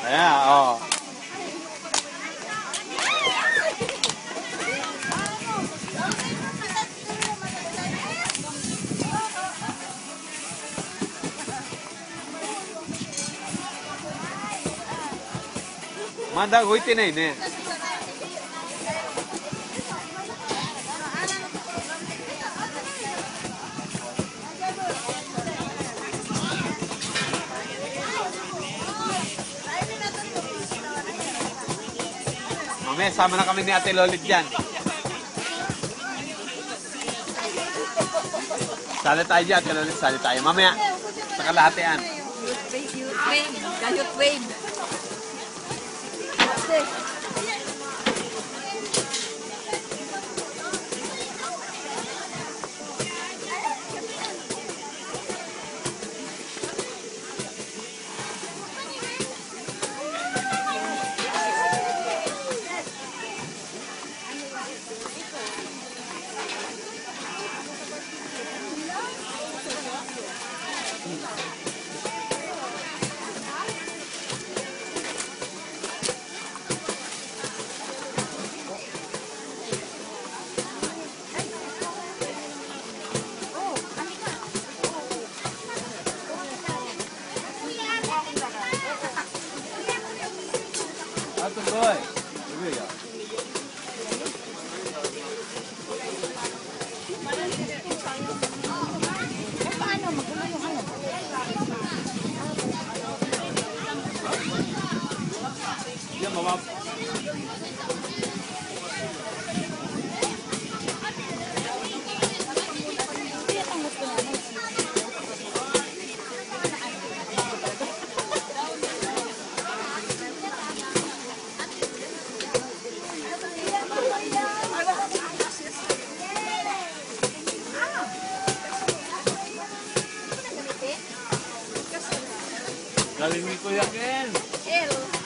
Ayan, oh. Mandag hoite na yun eh. Mamaya, sama na kami ni Ate Lolit dyan. Sali tayo dyan, Ate Lolit, sali tayo. Mamaya, sa kalahatean. Youth wave. Tuloy. Tuloy ya. Yan, mabab. Galing ni Kuya Ken.